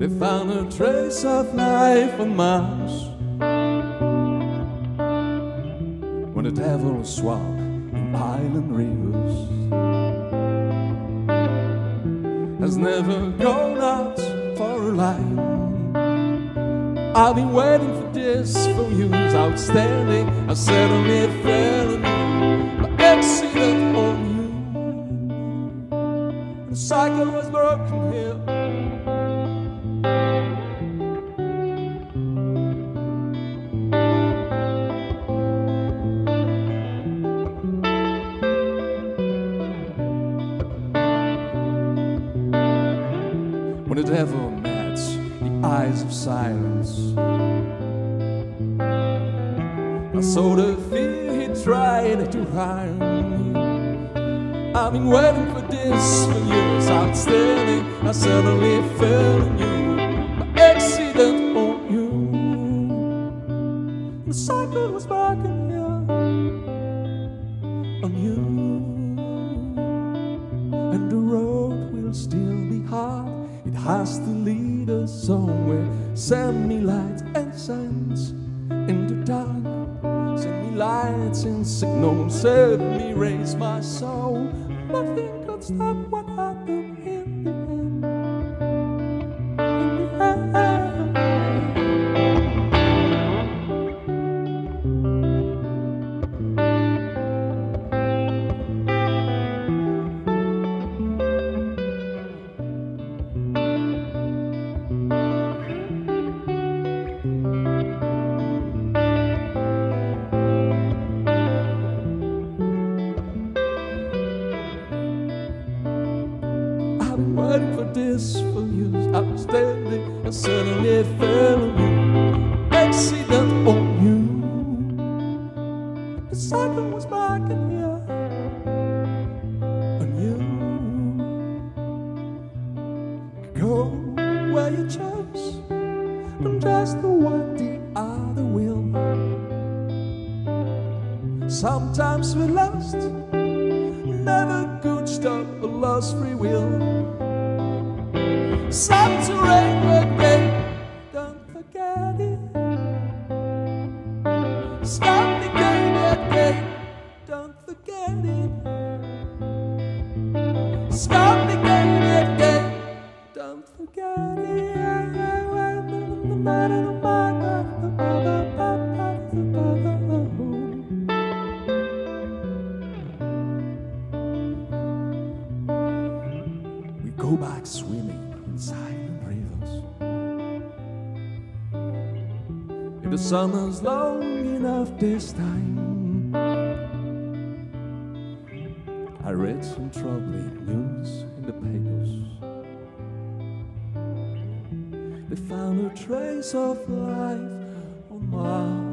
They found a trace of life on Mars when the devil swam in island rivers. Has never gone out for a line. I've been waiting for this for years. Outstanding, I suddenly fell on you, by accident on you. The cycle was broken here. When the devil met the eyes of silence, I saw the fear he tried to hide. I've been waiting for this for years. Outstanding, I suddenly fell on you, by accident on you. The cycle was broken here on you, and the road will still be hard. It has to lead us somewhere. Send me lights and signs in the dark. Send me lights and signals. Set me raise my soul. Nothing could stop what happened in the end. In the end. I've been waiting for this for years. Outstanding, and suddenly it fell on you, accident on you. The cycle was back in here on you. Go where you chose, and just what the other will. Sometimes we're lost, never could stop a lost free will. Some to rain one day, don't forget it. Stop the game that day, don't forget it. Stop the game that day, don't forget it. Go back swimming in silent rivers. If the summer's long enough this time, I read some troubling news in the papers. They found a trace of life on Mars.